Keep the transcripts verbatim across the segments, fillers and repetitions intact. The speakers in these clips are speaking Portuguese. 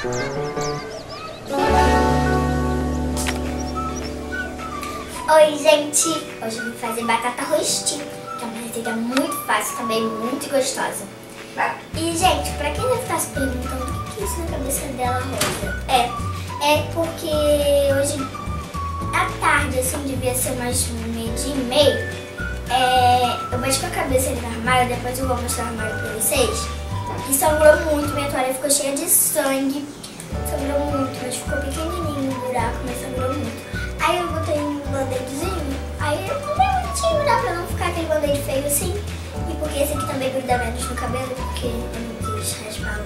Oi, gente! Hoje eu vim fazer batata rostinho, que é uma receita muito fácil, também muito gostosa. E, gente, pra quem deve estar se perguntando o que é isso na cabeça dela, Rosa? É, é porque hoje, à tarde, assim, devia ser umas meio-dia e meio, é, eu bati com a cabeça ali no armário, depois eu vou mostrar o armário pra vocês. E sangrou muito, minha toalha ficou cheia de sangue, sangrou muito, mas ficou pequenininho o buraco, mas sangrou muito. Aí eu botei um band-aidzinho, aí eu botei um bonitinho, dá pra não ficar aquele band-aid feio assim. E porque esse aqui também gruda menos no cabelo, porque eu não quis raspar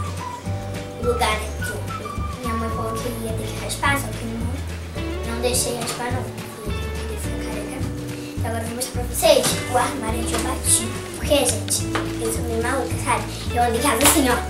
o lugar, né? Porque minha mãe falou que ia ter que raspar, só que não, não deixei raspar não, porque eu queria ficar careca. Então agora eu vou mostrar pra vocês o armário onde eu bati. Porque, gente, eu sou meio maluca, sabe? Eu ando em casa assim, ó.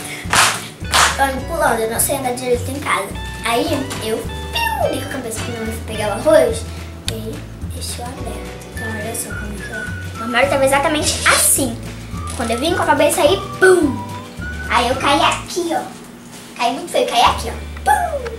Eu ando pulando, eu não sei andar direito em casa. Aí eu dei com a cabeça que minha mãe foi pegar o arroz e deixou aberto. Então olha só como é que é. O armário tava exatamente assim. Quando eu vim com a cabeça aí, pum! Aí eu caí aqui, ó. Caí muito feio, caí aqui, ó. Pum!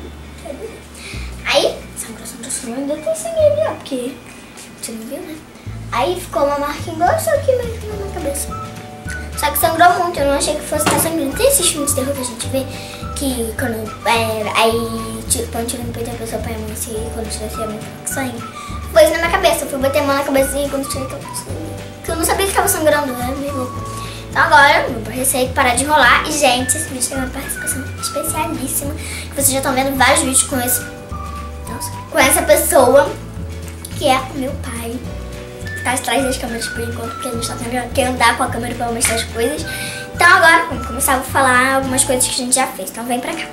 Aí, sangrou, sangrou, sangrou. Ainda tem sangue ali, ó. Porque você não viu, né? Aí ficou uma marca embaixo aqui mesmo na minha cabeça. Só que sangrou muito, eu não achei que fosse estar sangrando. Tem esses filmes de terror que a gente vê que quando é, aí tipo, põe um tiro no peito a pessoa põe a mão assim, quando tivesse a mão com sangue. Foi isso na minha cabeça, eu fui bater a mão na cabeça e quando tirei tava sangue. Porque eu não sabia que tava sangrando, né? Meio louco. Então agora, eu vou receita parar de enrolar. E gente, esse vídeo tem uma participação especialíssima. Que vocês já estão vendo vários vídeos com esse. Nossa, com essa pessoa, que é o meu pai. Tá atrás das câmeras por enquanto, porque a gente tá tendo que andar com a câmera pra mostrar as coisas. Então agora, vamos começar a falar algumas coisas que a gente já fez. Então vem pra cá.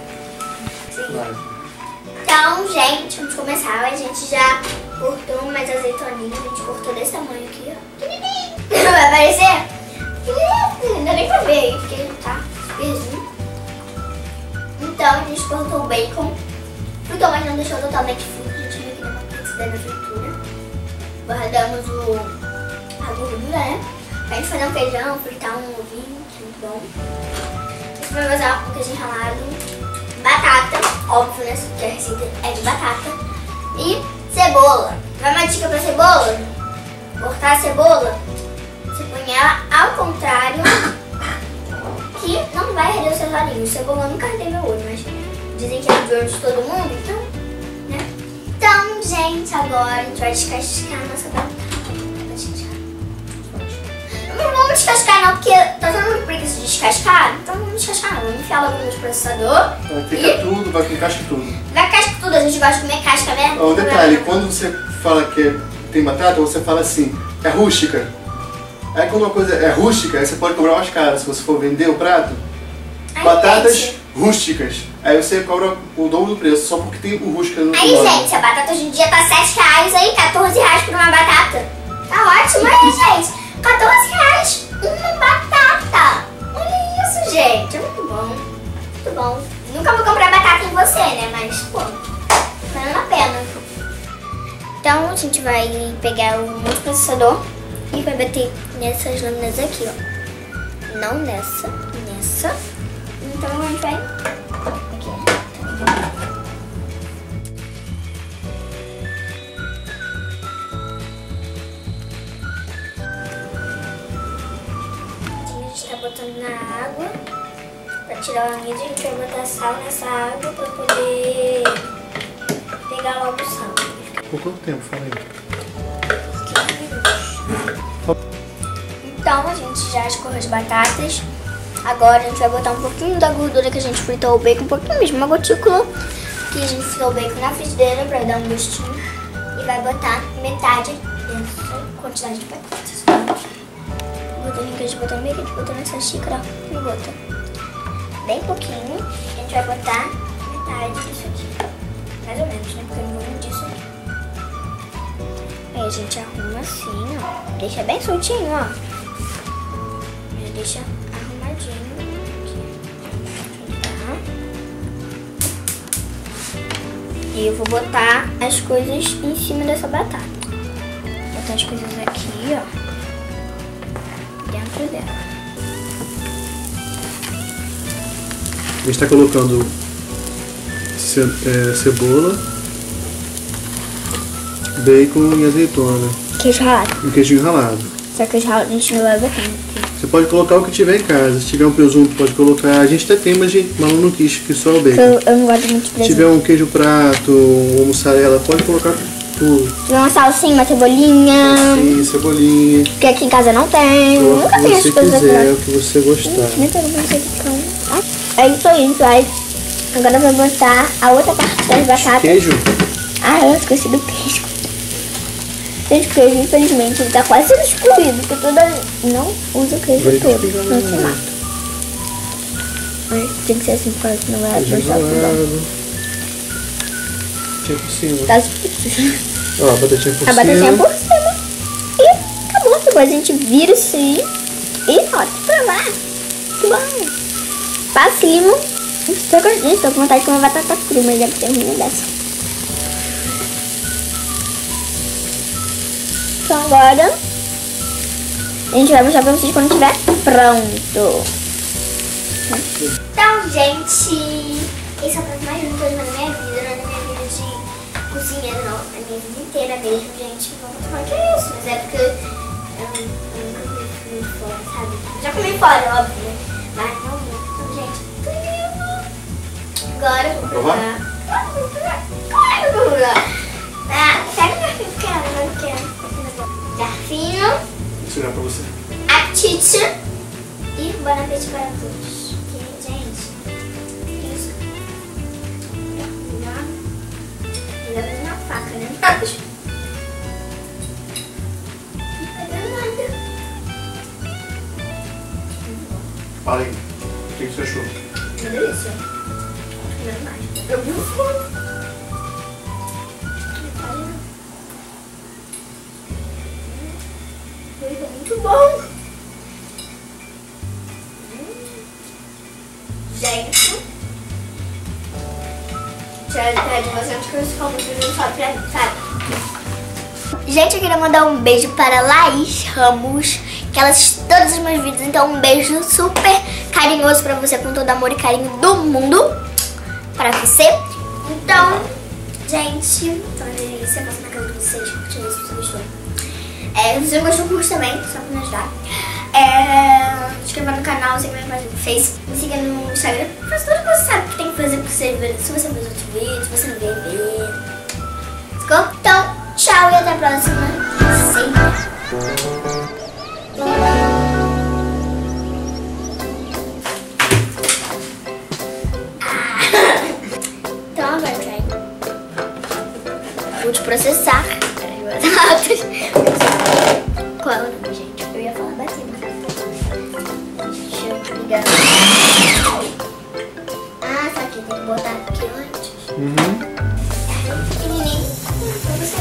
Então, gente, vamos começar. A gente já cortou umas azeitoninhas. A gente cortou desse tamanho aqui, ó. Não vai aparecer? Não dá nem pra ver aí, porque tá perzinho. Então, a gente cortou o bacon. Fritou, mas não deixou totalmente frito. A gente viu que deu uma parecida na fritura. Guardamos o, a gordura, né? Pra gente fazer um feijão, fritar um ovinho, que é muito bom. A gente vai usar um queijo ralado, batata, óbvio, né? Que a receita é de batata. E cebola. Vai uma dica pra cebola? Cortar a cebola, você põe ela ao contrário, que não vai arder os seus olhinhos. Cebola nunca ardei meu olho, mas dizem que é de olho de todo mundo, então, né? Então, gente, agora a gente vai descascar a nossa batata. Não vamos descascar não, porque tá todo mundo preguiça de descascar, então não vamos descascar não. Vamos enfiar logo no processador. Vai ficar e... tudo, vai com casca tudo. Vai casca tudo, a gente gosta de comer casca, né? Um detalhe, quando você fala que tem batata, você fala assim, é rústica. Aí quando uma coisa é rústica, aí você pode cobrar mais caro se você for vender o prato. Ai, batatas gente. rústicas. Aí você cobra o dobro do preço, só porque tem o rústica no Aí, nome. Gente, a batata hoje em dia tá sete reais aí, quatorze reais por uma batata. Tá ótimo aí, gente. quatorze reais uma batata. Olha isso, gente. É muito bom. Muito bom. Nunca vou comprar batata em você, né? Mas, pô, valendo a pena. Então, a gente vai pegar o multiprocessador e vai bater nessas lâminas aqui, ó. Não nessa, nessa. Então, a gente vai... Aqui, tá botando na água pra tirar o amido. A gente vai botar sal nessa água pra poder pegar logo o sal. Por quanto tempo? Fala aí. Então a gente já escorreu as batatas. Agora a gente vai botar um pouquinho da gordura que a gente fritou o bacon, um pouquinho mesmo, uma gotícula que a gente fritou o bacon na frigideira pra dar um gostinho. E vai botar metade dessa quantidade de batatas. Botando que a gente botou meio que a gente botou nessa xícara, ó, e bota bem pouquinho. A gente vai botar metade disso aqui, mais ou menos, né, porque eu não vou medir isso aqui. Aí a gente arruma assim, ó, deixa bem soltinho, ó, já deixa arrumadinho aqui, tá? E eu vou botar as coisas em cima dessa batata, vou botar as coisas aqui, ó, dentro dela. gente está colocando ce, é, cebola, bacon e azeitona. Queijo ralado. E queijo ralado. Só que queijo ralado a gente não vai botar aqui. Você pode colocar o que tiver em casa. Se tiver um presunto, pode colocar. A gente até tem, mas a Malu não quis, que só o bacon. Eu, eu não gosto muito de presunto. Se tiver um queijo prato, uma mussarela, pode colocar tudo. Se tiver uma salsinha, uma cebolinha. Salsinha, cebolinha. Que aqui em casa não tem. Coloca Nunca o tem que essas você coisas quiser, o aqui. que você gostar. Nem todo mundo sei que come. É isso aí, gente. Vai. Agora eu vou botar a outra parte das batatas. Queijo? Ah, eu esqueci do queijo. Gente, queijo, infelizmente, ele tá quase sendo excluído, porque toda... não usa o queijo Vai todo, ficar não se lá. mata. Mas tem que ser assim, porque senão vai Queijo deixar tudo. ralado. Batatinha por cima. Tá. Ó, a batatinha por A cima. batatinha por cima. E acabou. Depois a gente vira isso aí. E ó, pra lá. Que bom. Facinho. Estou com, gente, tô com vontade de comer batata crua, mas já tem uma dessa. Então agora a gente vai mostrar pra vocês quando estiver pronto. Então, gente, esse é o prato mais lindo que eu já vi na minha vida, não é na minha vida de cozinheiro, não. Na minha vida inteira mesmo, gente. Não vou falar que é isso, mas é porque eu, eu nunca comi fora, sabe? Já comi fora, óbvio, mas não vou. Então, gente, agora eu vou provar. Claro que eu vou provar. Ah, pega o garfinho, quero, não quero. Garfinho. Vou ensinar pra você. Apetite. E bom apetite para todos. Porque, gente, isso. Ainda vai uma faca, né? Não vai dar nada. Fala aí. O que você achou? Uma delícia. Não é mais. Eu vou fome. Muito bom! Gente, já pede bastante coisa como que não sabe pra mim, sabe? Gente, eu queria mandar um beijo para Laís Ramos, que ela assiste todos os meus vídeos, então um beijo super carinhoso pra você, com todo amor e carinho do mundo pra você. Então, gente, então é delícia, passa na casa de vocês, curtindo isso, se você gostou. É, se você gostou, curte também, só pra me ajudar. É, se inscreva no canal, siga minha página no Face, me siga no Instagram. Faça tudo que você sabe que tem que fazer pra você ver. Se você não vê os outros vídeos, se você não quer ver. Ficou? Então, tchau e até a próxima. Sempre. Então agora, vai. Vou te processar. Qual é o nome, gente? Eu ia falar batida. Deixa eu ligar. Ah, tá aqui. Tem que botar aqui antes. Uhum. Pequenininho. Pra você.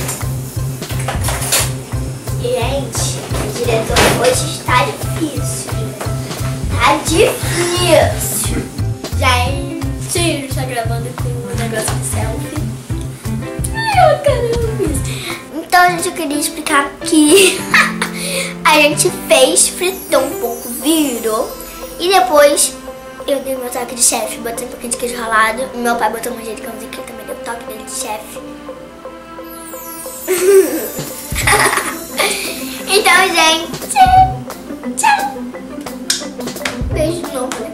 Gente, o diretor hoje está difícil. Tá difícil. Gente, está gravando com um negócio de selfie. Ai, eu caramba isso. Então, gente, eu queria explicar que a gente fez, fritou um pouco, virou. E depois eu dei meu toque de chefe, botei um pouquinho de queijo ralado. Meu pai botou um manjericãozinho que ele também deu o toque dele de chefe. Então, gente, tchau. Beijo de novo, né?